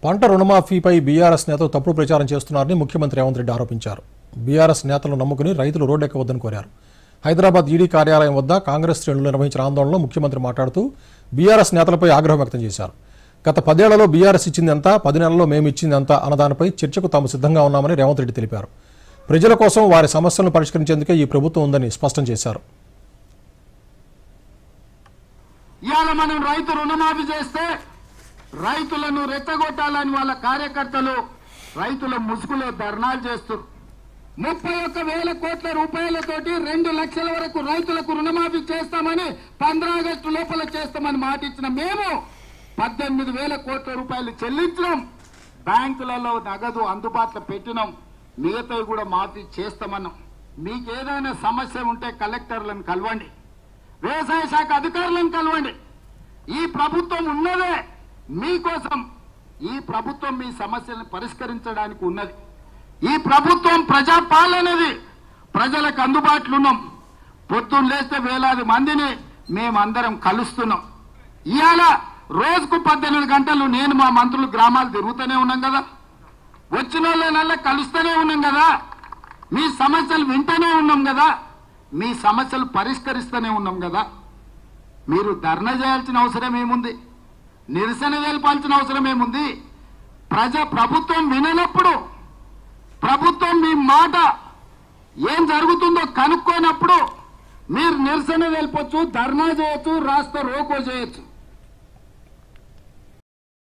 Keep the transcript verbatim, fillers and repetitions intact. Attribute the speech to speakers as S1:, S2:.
S1: పంట రుణమాఫీపై బీఆర్ఎస్ నేతలు తప్పుడు ప్రచారం చేస్తున్నారని ముఖ్యమంత్రి రేవంత్ రెడ్డి ఆరోపించారు. బీఆర్ఎస్ నేతలను నమ్ముకుని రైతులు రోడ్డెక్కవద్దని కోరారు. హైదరాబాద్ ఈడీ కార్యాలయం వద్ద కాంగ్రెస్ శ్రేణులు నిర్వహించిన ఆందోళనలో ముఖ్యమంత్రి మాట్లాడుతూ బీఆర్ఎస్ నేతలపై ఆగ్రహం వ్యక్తం చేశారు. గత పదేళ్లలో బీఆర్ఎస్ ఇచ్చింది ఎంత, పది నెలల్లో మేము ఇచ్చింది ఎంత అన్నదానిపై చర్చకు తాము సిద్ధంగా ఉన్నామని రేవంత్ రెడ్డి తెలిపారు. ప్రజల కోసం వారి సమస్యలను పరిష్కరించేందుకే ఈ ప్రభుత్వం ఉందని స్పష్టం చేశారు.
S2: ఇవాళ మనం రైతు రుణమాఫీ చేస్తే రైతులను రెచ్చగొట్టాలని వాళ్ళ కార్యకర్తలు రైతుల ముసుగులో ధర్నాలు చేస్తారు. ముప్పై ఒక్క వేల కోట్ల రూపాయలతోటి రెండు లక్షల వరకు రైతులకు రుణమాఫీ చేస్తామని పంద్రా ఆగస్టు లోపల చేస్తామని మాట ఇచ్చిన మేము పద్దెనిమిది వేల కోట్ల రూపాయలు చెల్లించడం, బ్యాంకులలో నగదు అందుబాటులో పెట్టినాం, మిగతావి కూడా మాఫీ చేస్తామన్నాం. మీకేదైనా సమస్య ఉంటే కలెక్టర్లను కలవండి, వ్యవసాయ శాఖ అధికారులను కలవండి. ఈ ప్రభుత్వం ఉన్నదే మీకోసం. ఈ ప్రభుత్వం మీ సమస్యలను పరిష్కరించడానికి ఉన్నది. ఈ ప్రభుత్వం ప్రజాపాలనది, ప్రజలకు అందుబాటులో ఉన్నాం. పొద్దున్న లేస్తే వేలాది మందిని మేమందరం కలుస్తున్నాం. ఇవాళ రోజుకు పద్దెనిమిది గంటలు నేను మా మంత్రులు గ్రామాలు తిరుగుతూనే ఉన్నాం కదా, వచ్చిన వాళ్ళనల్లా కలుస్తూనే ఉన్నాం కదా, మీ సమస్యలు వింటూనే ఉన్నాం కదా, మీ సమస్యలు పరిష్కరిస్తూనే ఉన్నాం కదా. మీరు ధర్నా చేయాల్సిన అవసరం ఏముంది, నిరసన తెలపాల్సిన అవసరం ఏముంది? ప్రజా ప్రభుత్వం విననప్పుడు, ప్రభుత్వం మీ మాట ఏం జరుగుతుందో కనుక్కోనప్పుడు మీరు నిరసన తెలపొచ్చు, ధర్నా చేయొచ్చు, రాస్తా రోకో చేయొచ్చు.